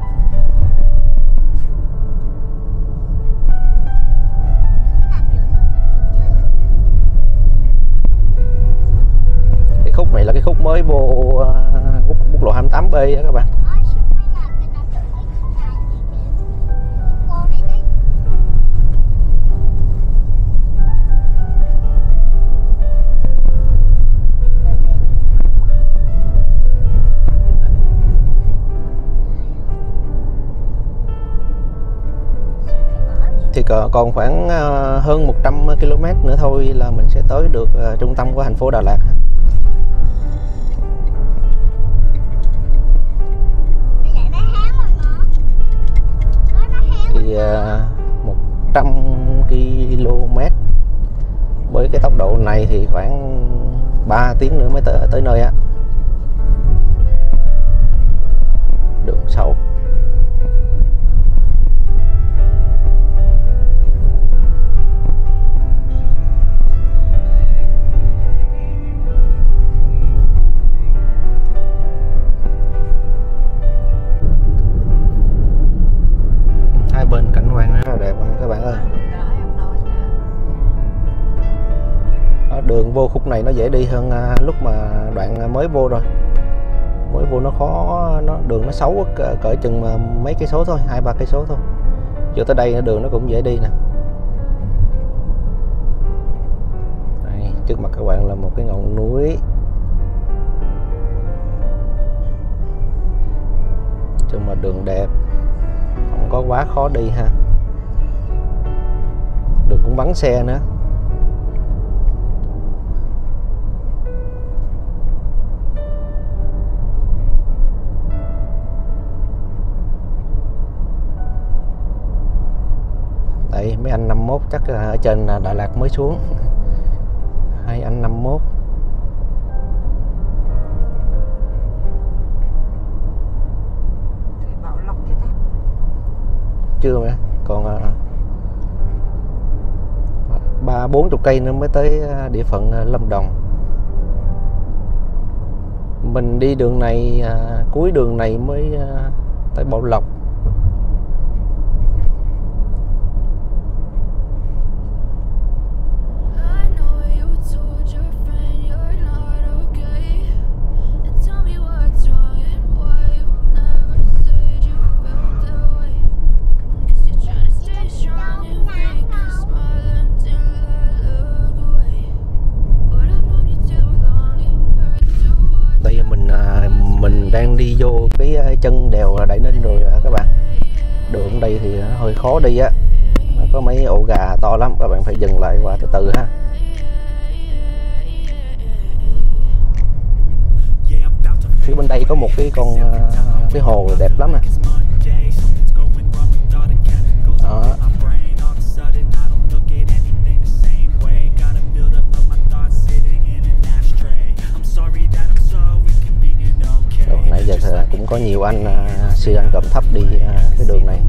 Cái khúc này là cái khúc mới vô quốc lộ 28B đó các bạn. Thì còn khoảng hơn 100 km nữa thôi là mình sẽ tới được trung tâm của thành phố Đà Lạt. Thì 100 km với cái tốc độ này thì khoảng 3 tiếng nữa mới tới nơi á. Đường xấu. Bên cảnh quan rất là đẹp các bạn ơi. Đường vô khúc này nó dễ đi hơn lúc mà đoạn mới vô rồi. Mới vô nó khó, đường nó xấu cỡ chừng mấy cây số thôi, 2-3 cây số thôi. Vô tới đây đường nó cũng dễ đi nè. Đây, trước mặt các bạn là một cái ngọn núi. Nhưng mà đường đẹp, không có quá khó đi ha. Đường cũng vắng xe nữa. Đây mấy anh 51 chắc ở trên Đà Lạt mới xuống. Hai anh 51. Chưa mà, còn 30-40 cây nữa mới tới địa phận Lâm Đồng. Mình đi đường này cuối đường này mới tới Bảo Lộc. đang đi vô cái chân đèo Đại Ninh rồi các bạn. Đường đây thì nó hơi khó đi á, nó có mấy ổ gà to lắm, các bạn phải dừng lại qua từ từ ha. Phía bên đây có một cái cái hồ đẹp lắm nè. Đó. Rồi, nãy giờ cũng có nhiều anh siêu anh Trộm Thấp đi cái đường này.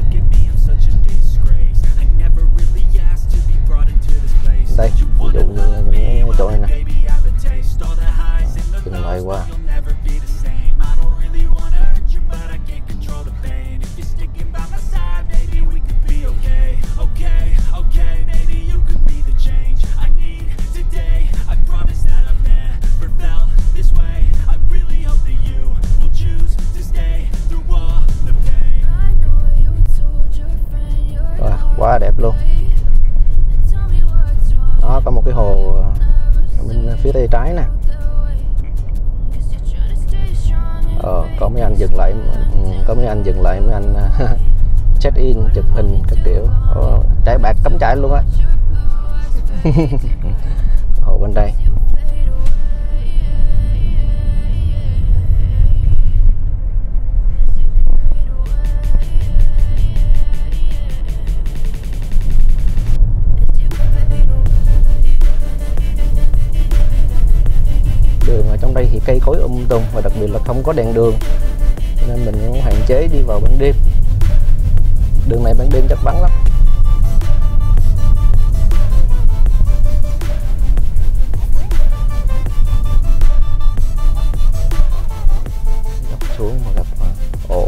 Đây, ví dụ như những cái chỗ này nè, dừng lại qua. Quá đẹp luôn. Đó, có một cái hồ bên phía tay trái nè. Có mấy anh dừng lại, mấy anh check in chụp hình các kiểu. Chạy bạc cấm chạy luôn á. Hồ bên đây. Đường ở trong đây thì cây cối tùm, và đặc biệt là không có đèn đường, nên mình cũng hạn chế đi vào ban đêm. Đường này ban đêm chắc vắng lắm. Dốc xuống mà gặp ổ.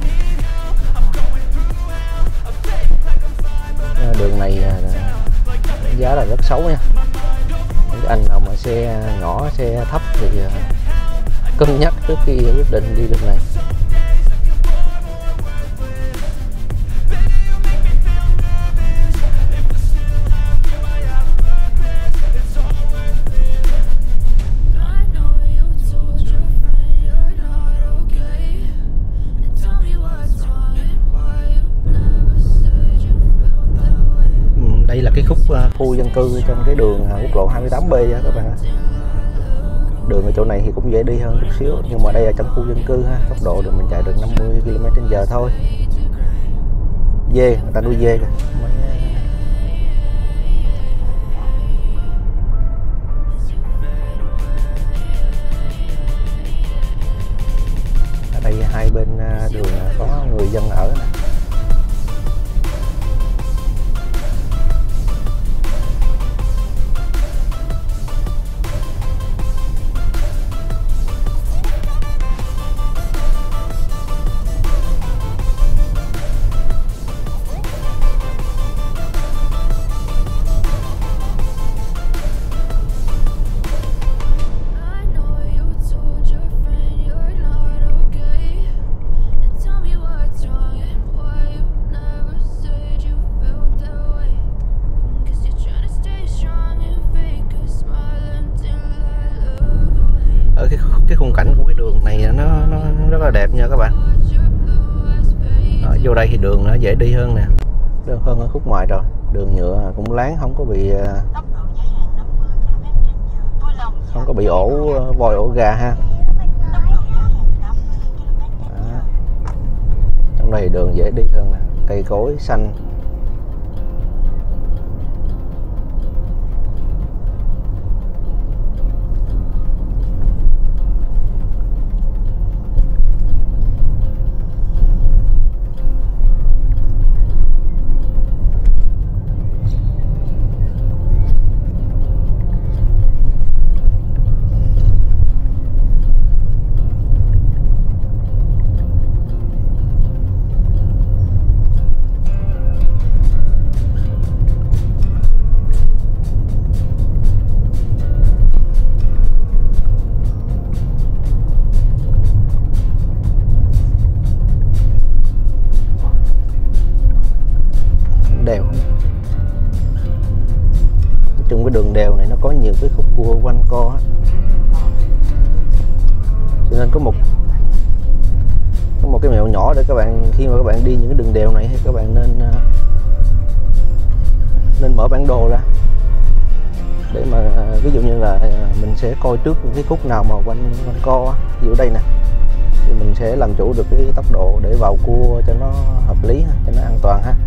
Đường này giá là rất xấu nha. Những anh nào mà xe nhỏ, xe thấp thì cân nhắc trước khi quyết định đi đường này. Đây là cái khúc khu dân cư trên cái đường quốc lộ 28B nha các bạn ạ. Đường ở chỗ này thì cũng dễ đi hơn chút xíu, nhưng mà đây là trong khu dân cư ha, tốc độ mình chạy được 50 km/h thôi. Dê, người ta nuôi dê kìa. Ở đây hai bên đường có người dân ở nè. Cái khung cảnh của cái đường này nó rất là đẹp nha các bạn. Vô đây thì đường nó dễ đi hơn nè, đơn hơn ở khúc ngoài rồi. Đường nhựa cũng láng, không có bị ổ voi ổ gà ha. Trong đây đường dễ đi hơn nè, cây cối xanh. Đèo. Trong cái đường đèo này nó có nhiều cái khúc cua quanh co á, cho nên có một một cái mẹo nhỏ để các bạn khi mà các bạn đi những cái đường đèo này thì các bạn nên mở bản đồ ra để mà ví dụ như là mình sẽ coi trước những cái khúc nào mà quanh co, ví dụ đây nè, thì mình sẽ làm chủ được cái tốc độ để vào cua cho nó hợp lý, cho nó an toàn ha.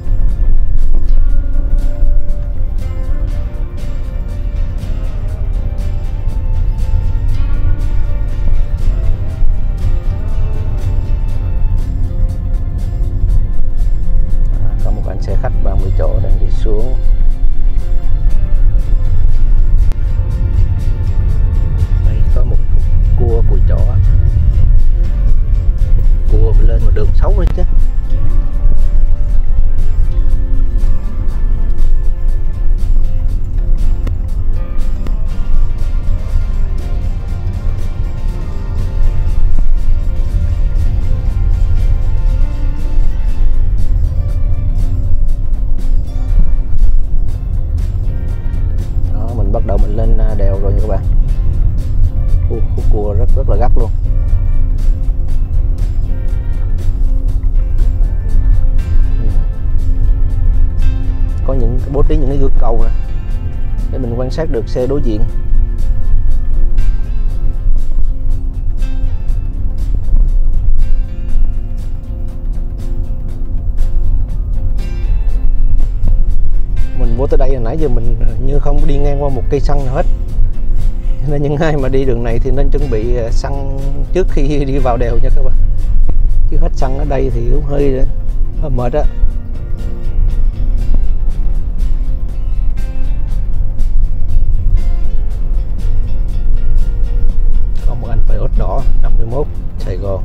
Có một anh xe khách 30 chỗ đang đi xuống. Đây có một cua Cùi Chỏ, cua mình lên mà đường xấu đấy chứ. Đó, mình bắt đầu mình lên đèo rồi nha các bạn. Khúc cua rất là gắt luôn. Có những bố trí những cái gương cầu nè để mình quan sát được xe đối diện. Mình vô tới đây hồi nãy giờ mình như không đi ngang qua một cây xăng nào hết, nên những ai mà đi đường này thì nên chuẩn bị xăng trước khi đi vào đèo nha các bạn, chứ hết xăng ở đây thì cũng hơi mệt á. Có một anh phải ốt đỏ 51 Sài Gòn.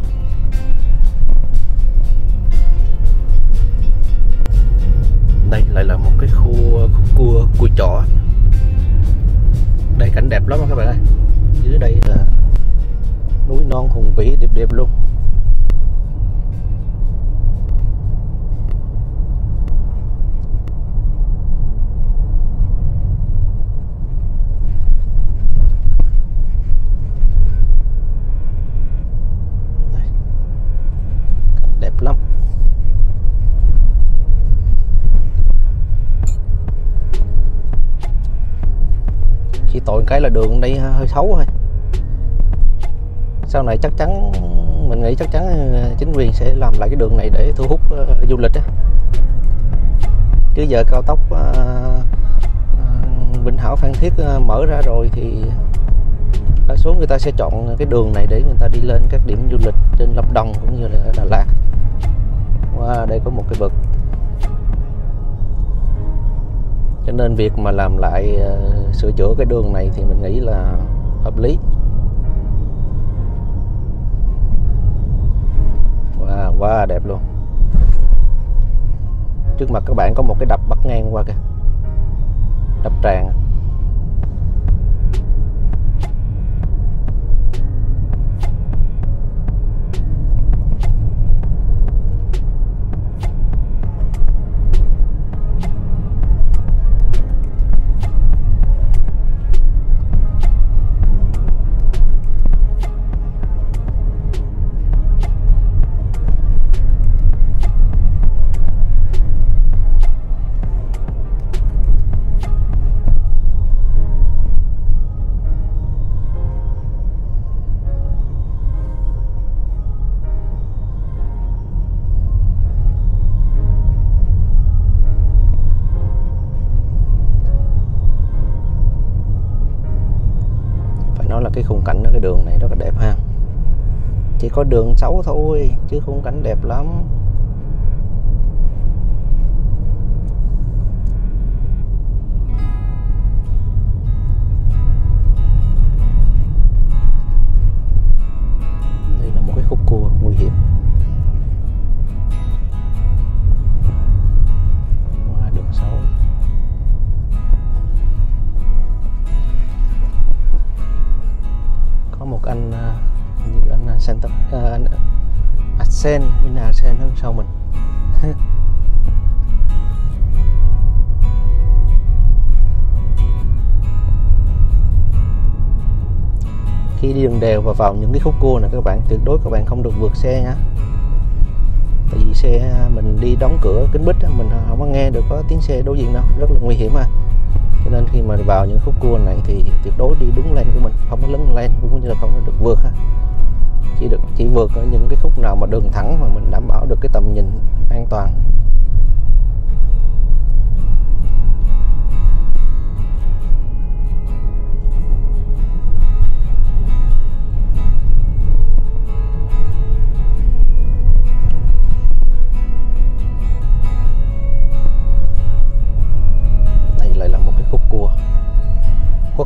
Đây lại là một cái khu cua Cùi Chỏ. Đây cảnh đẹp lắm các bạn ơi. Dưới đây là núi non hùng vĩ đẹp đẹp luôn. Đây. Cảnh đẹp lắm. Chỉ tội cái là đường đây hơi xấu thôi. Sau này chắc chắn mình nghĩ chắc chắn chính quyền sẽ làm lại cái đường này để thu hút du lịch á. Chứ giờ cao tốc Vĩnh Hảo Phan Thiết mở ra rồi thì đa số người ta sẽ chọn cái đường này để người ta đi lên các điểm du lịch trên Lâm Đồng cũng như là Đà Lạt. Wow, đây có một cái vực. Cho nên việc mà làm lại sửa chữa cái đường này thì mình nghĩ là hợp lý. Wow, quá đẹp luôn. Trước mặt các bạn có một cái đập bắc ngang qua kìa, đập Tràng. Là cái khung cảnh ở cái đường này rất là đẹp ha. Chỉ có đường xấu thôi chứ khung cảnh đẹp lắm. Đây là một cái khúc cua nguy hiểm. Wow, đường xấu. Có một anh như anh Santa anh Arsen, bên nào Arsen hơn sau mình. Khi đi đường đèo và vào những cái khúc cua này các bạn, tuyệt đối các bạn không được vượt xe nha. Tại vì xe mình đi đóng cửa kính bích mình không có nghe được có tiếng xe đối diện đâu, rất là nguy hiểm ha. Cho nên khi mà vào những khúc cua này thì tuyệt đối đi đúng lane của mình, không có lấn lane cũng như là không có được vượt ha. Chỉ vượt ở những cái khúc nào mà đường thẳng mà mình đảm bảo được cái tầm nhìn an toàn. Đây lại là một cái khúc cua khuất.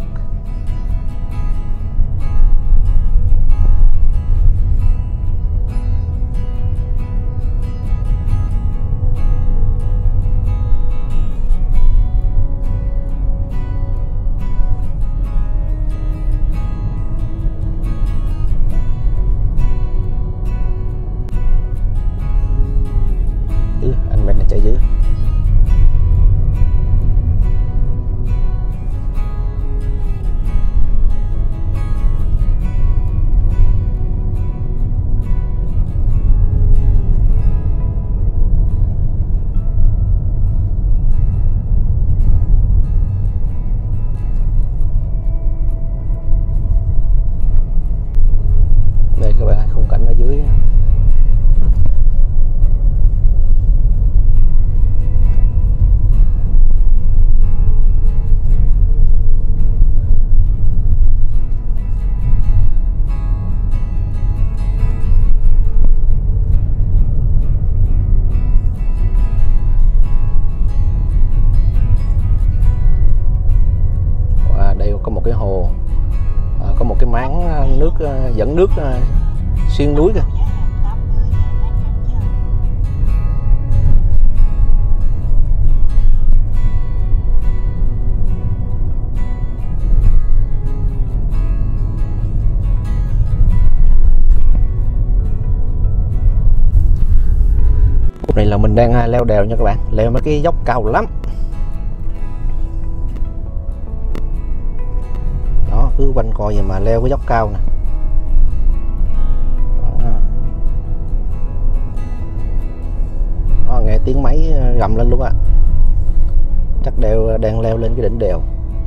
Anh bên này chạy dữ. Đây các bạn, khung cảnh ở dưới. Đây có một cái hồ, có một cái máng nước dẫn nước xuyên núi kìa. Lúc này là mình đang leo đèo nha các bạn, leo mấy cái dốc cao lắm. Đó, cứ quanh co vậy mà leo cái dốc cao nè. Đó, nghe tiếng máy gầm lên luôn á. Chắc đang leo lên cái đỉnh đèo.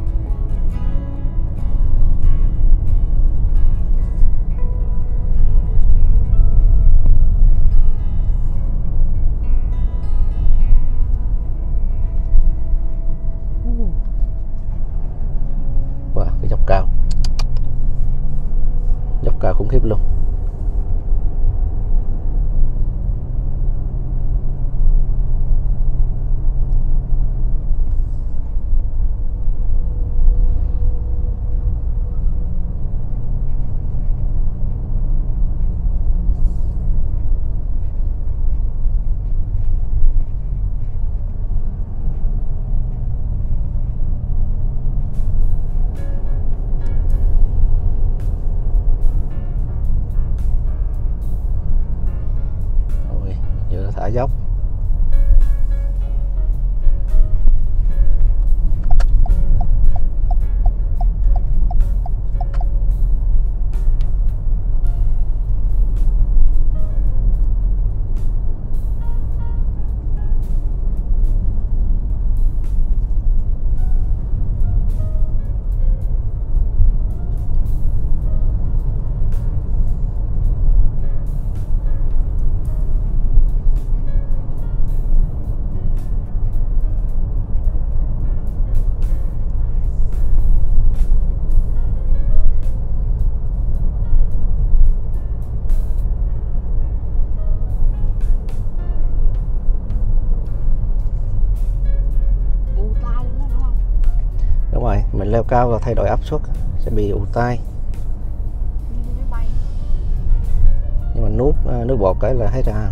Wow, cái dốc cao. Dốc cao khủng khiếp luôn. Thả dốc. Đúng rồi, mình leo cao và thay đổi áp suất sẽ bị ù tai. Nhưng mà nuốt nước bọt cái là hết ra.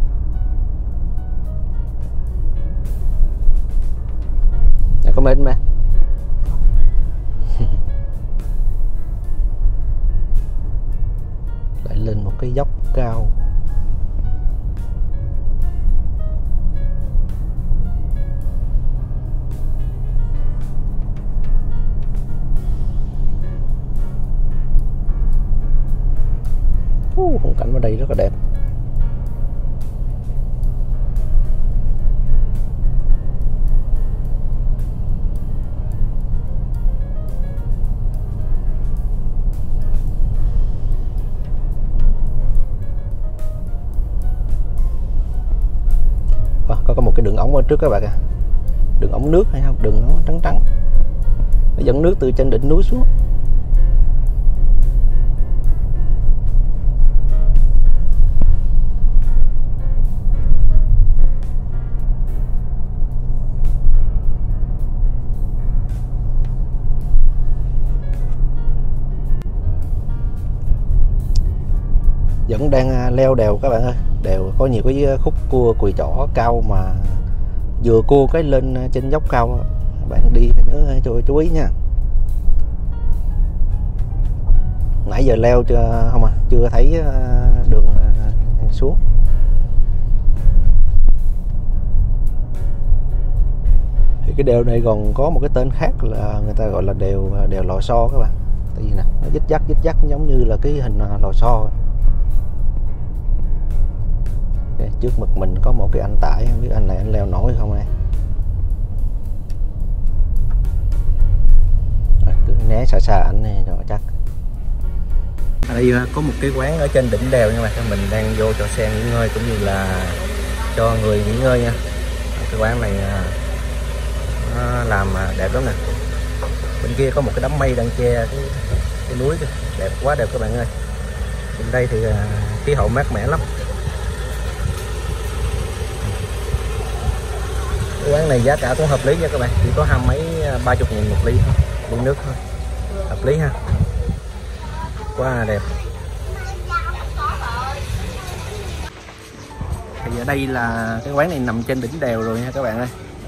Có mệt mà. Lại lên một cái dốc cao. Khung cảnh ở đây rất là đẹp. Có một cái đường ống ở trước các bạn ạ. Đường ống nước hay không? Đường nó trắng trắng. Nó dẫn nước từ trên đỉnh núi xuống. Vẫn đang leo đèo các bạn ơi. Đèo có nhiều cái khúc cua cùi chỏ cao mà vừa cua cái lên trên dốc cao. Bạn đi nhớ chú ý nha. Nãy giờ leo chưa thấy đường xuống. Thì cái đèo này còn có một cái tên khác là người ta gọi là đèo lò xo các bạn. Tại vì nè, nó dít dắt giống như là cái hình lò xo. Trước mặt mình có một cái anh tải, không biết anh này anh leo nổi không đây. Cứ né xa anh này rồi chắc. Ở đây có một cái quán ở trên đỉnh đèo nhưng mà mình đang vô cho xe nghỉ ngơi cũng như là cho người nghỉ ngơi nha. Cái quán này nó làm đẹp lắm nè. Bên kia có một cái đám mây đang che cái núi kìa. Đẹp quá đẹp các bạn ơi. Bên đây thì khí hậu mát mẻ lắm. Cái quán này giá cả cũng hợp lý nha các bạn, chỉ có 30 một ly thôi, ly nước thôi, hợp lý ha, quá đẹp. Thì ở đây là cái quán này nằm trên đỉnh đèo rồi nha các bạn ơi.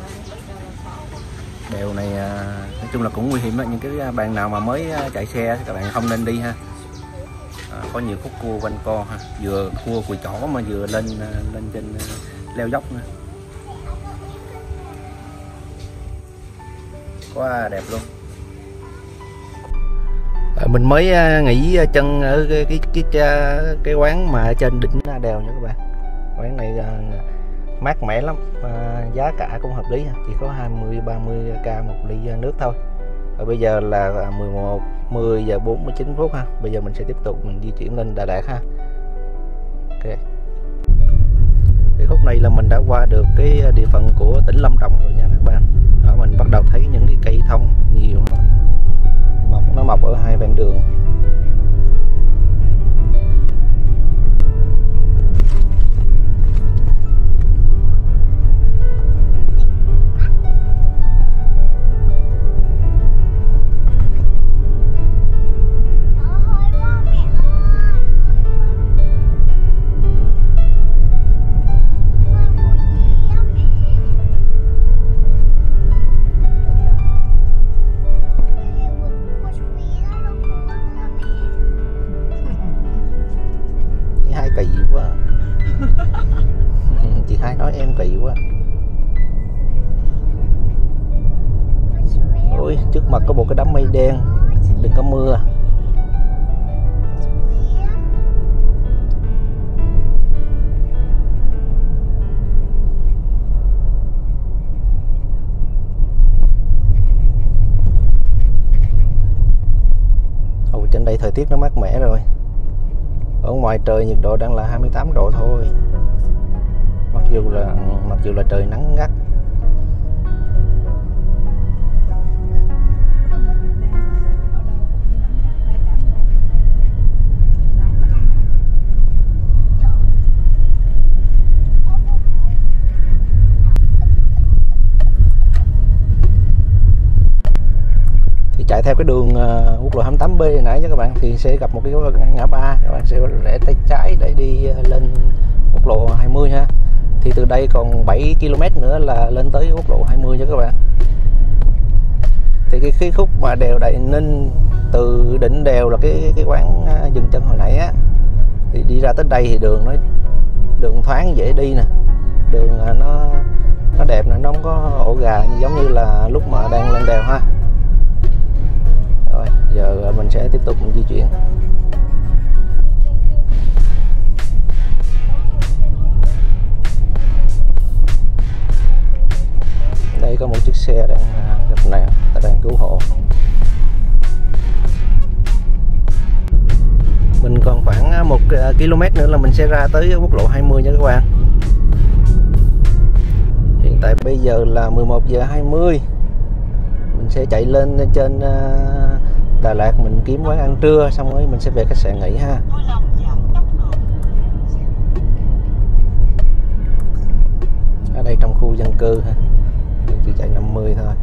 Đèo này nói chung là cũng nguy hiểm đó, những cái bạn nào mà mới chạy xe thì các bạn không nên đi ha. Có nhiều khúc cua quanh co ha, vừa cua cùi chỏ mà vừa lên trên leo dốc nữa. Quá đẹp luôn. Mình mới nghỉ chân ở cái quán mà trên đỉnh đèo nha các bạn. Quán này mát mẻ lắm, giá cả cũng hợp lý, chỉ có 20-30k một ly nước thôi. Và bây giờ là 10 giờ 49 phút ha. Bây giờ mình sẽ tiếp tục mình di chuyển lên Đà Lạt ha. Ok. Cái khúc này là mình đã qua được cái địa phận của tỉnh Lâm Đồng rồi nha các bạn. Đó, mình bắt đầu thấy những cái cây thông nhiều nó mọc ở hai bên đường. Kỳ quá. Chị hai nói em kỳ quá. Ôi, trước mặt có một cái đám mây đen, đừng có mưa. Ồ, trên đây thời tiết nó mát mẻ rồi. Ở ngoài trời nhiệt độ đang là 28 độ thôi. Mặc dù là trời nắng gắt. Thì chạy theo cái đường quốc lộ 28B hồi nãy nha các bạn, thì sẽ gặp một cái ngã ba, các bạn sẽ rẽ tay trái để đi lên quốc lộ 20 ha. Thì từ đây còn 7 km nữa là lên tới quốc lộ 20 nha các bạn. Thì cái khúc mà đèo Đại Ninh từ đỉnh đèo là cái quán dừng chân hồi nãy á, thì đi ra tới đây thì đường thoáng dễ đi nè, đường nó đẹp nè, nó không có ổ gà giống như là lúc mà đang lên đèo ha. Rồi giờ mình sẽ tiếp tục mình di chuyển. xe đang gặp nạn, ta đang cứu hộ. Mình còn khoảng 1 km nữa là mình sẽ ra tới quốc lộ 20 nha các bạn. Hiện tại bây giờ là 11 giờ 20. Mình sẽ chạy lên trên Đà Lạt, mình kiếm quán ăn trưa xong rồi mình sẽ về khách sạn nghỉ ha. Ở đây trong khu dân cư ha. Mình chỉ chạy 50 thôi.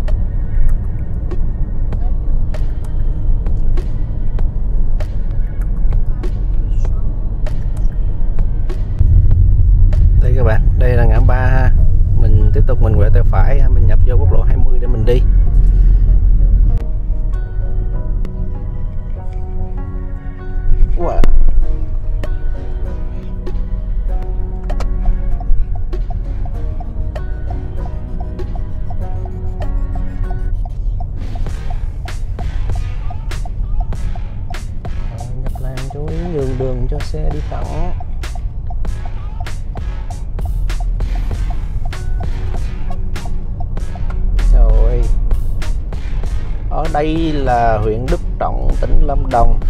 Đây các bạn, đây là ngã ba ha. Mình tiếp tục mình quẹo tay phải, mình nhập vô quốc lộ 20 để mình đi. Wow. Nhập làn chú ý nhường đường cho xe đi thẳng. Rồi, ở đây là huyện Đức Trọng, tỉnh Lâm Đồng.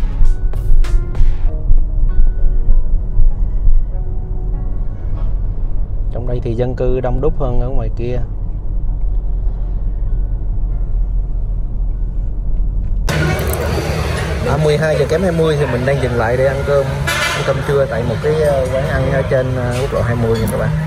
Trong đây thì dân cư đông đúc hơn ở ngoài kia. À, 12 giờ kém 20 thì mình đang dừng lại để ăn cơm trưa tại một cái quán ăn ở trên quốc lộ 20 nha các bạn.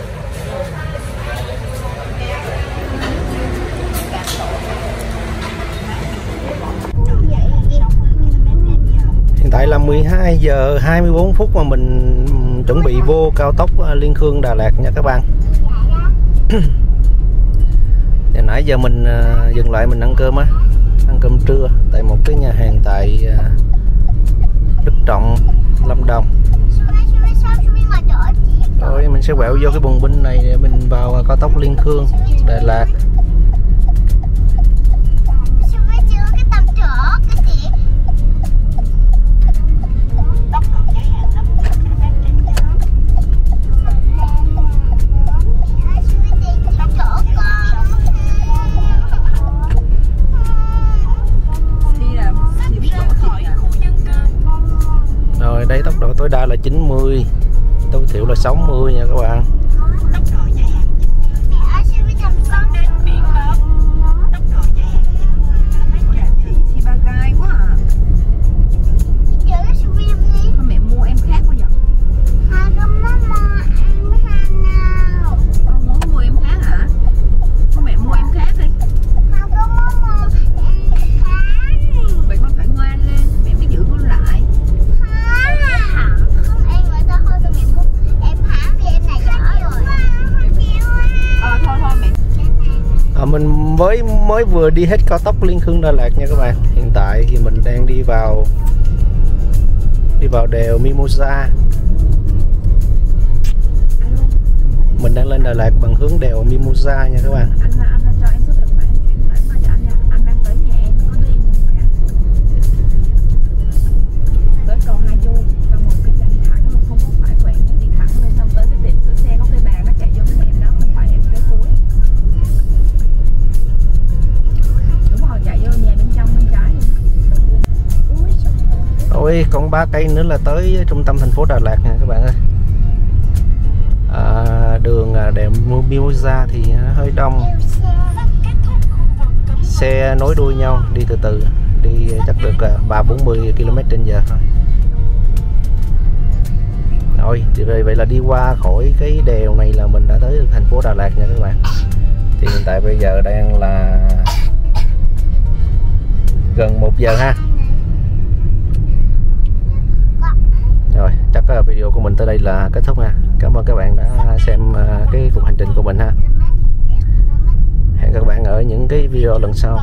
Hiện tại là 12 giờ 24 phút mà mình chuẩn bị vô cao tốc Liên Khương Đà Lạt nha các bạn. Và nãy giờ mình dừng lại mình ăn cơm á, ăn cơm trưa tại một cái nhà hàng tại Đức Trọng, Lâm Đồng. Rồi mình sẽ quẹo vô cái bùng binh này để mình vào cao tốc Liên Khương Đà Lạt. Rồi đây tốc độ tối đa là 90, tối thiểu là 60 nha các bạn. Mình mới vừa đi hết cao tốc Liên Khương Đà Lạt nha các bạn. Hiện tại thì mình đang đi vào đèo Mimosa. Mình đang lên Đà Lạt bằng hướng đèo Mimosa nha các bạn. Ôi, còn 3 cây nữa là tới trung tâm thành phố Đà Lạt nè các bạn ơi. Đường đèo Mimosa thì hơi đông, xe nối đuôi nhau, đi từ từ, đi chắc được 30-40 km/h thôi. Rồi, vậy là đi qua khỏi cái đèo này là mình đã tới thành phố Đà Lạt nha các bạn. Thì hiện tại bây giờ đang là gần 1 giờ ha. Rồi, chắc video của mình tới đây là kết thúc nha. Cảm ơn các bạn đã xem cái cuộc hành trình của mình ha. Hẹn các bạn ở những cái video lần sau.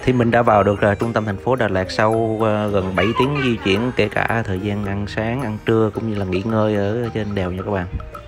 Thì mình đã vào được trung tâm thành phố Đà Lạt sau gần 7 tiếng di chuyển, kể cả thời gian ăn sáng, ăn trưa cũng như là nghỉ ngơi ở trên đèo nha các bạn.